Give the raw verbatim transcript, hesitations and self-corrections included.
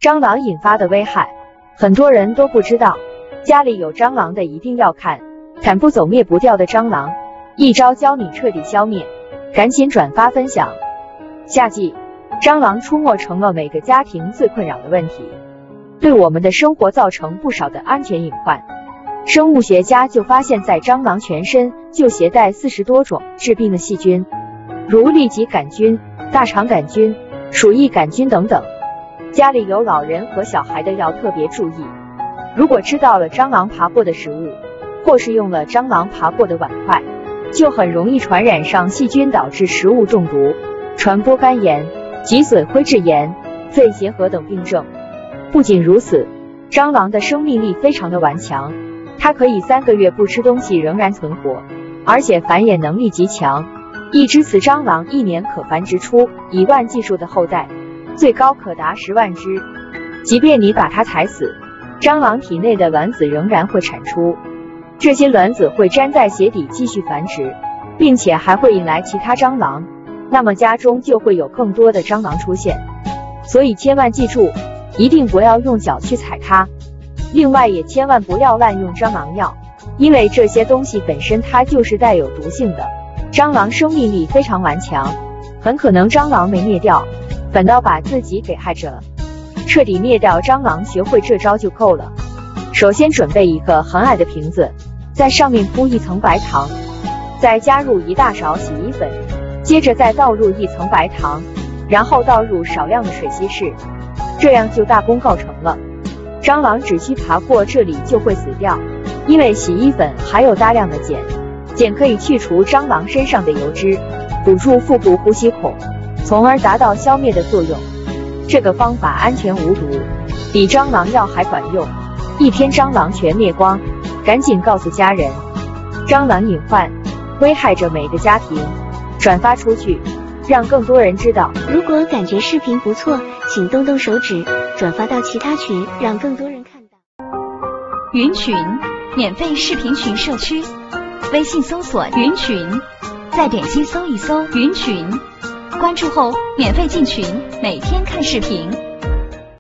蟑螂引发的危害，很多人都不知道，家里有蟑螂的一定要看，砍不走灭不掉的蟑螂，一招教你彻底消灭，赶紧转发分享。夏季，蟑螂出没成了每个家庭最困扰的问题，对我们的生活造成不少的安全隐患。生物学家就发现，在蟑螂全身就携带四十多种致病的细菌，如痢疾杆菌、大肠杆菌、鼠疫杆菌等等。家里有老人和小孩的要特别注意，如果吃到了蟑螂爬过的食物，或是用了蟑螂爬过的碗筷，就很容易传染上细菌，导致食物中毒，传播肝炎、脊髓灰质炎、肺结核等病症。不仅如此，蟑螂的生命力非常的顽强，它可以三个月不吃东西仍然存活，而且繁衍能力极强。一只雌蟑螂一年可繁殖出一万计数的后代，最高可达十万只。即便你把它踩死，蟑螂体内的卵子仍然会产出，这些卵子会粘在鞋底继续繁殖，并且还会引来其他蟑螂，那么家中就会有更多的蟑螂出现。所以千万记住，一定不要用脚去踩它。另外也千万不要滥用蟑螂药，因为这些东西本身它就是带有毒性的。蟑螂生命力非常顽强，很可能蟑螂没灭掉，反倒把自己给害着了。彻底灭掉蟑螂，学会这招就够了。首先准备一个很矮的瓶子，在上面铺一层白糖，再加入一大勺洗衣粉，接着再倒入一层白糖，然后倒入少量的水稀释，这样就大功告成了。蟑螂只需爬过这里就会死掉，因为洗衣粉含有大量的碱，碱可以去除蟑螂身上的油脂，堵住腹部呼吸孔，从而达到消灭的作用。这个方法安全无毒，比蟑螂药还管用，一天蟑螂全灭光。赶紧告诉家人，蟑螂隐患危害着每个家庭，转发出去，让更多人知道。 如果感觉视频不错，请动动手指转发到其他群，让更多人看到。 云群，免费视频群社区，微信搜索云群，再点击搜一搜云群，关注后免费进群，每天看视频。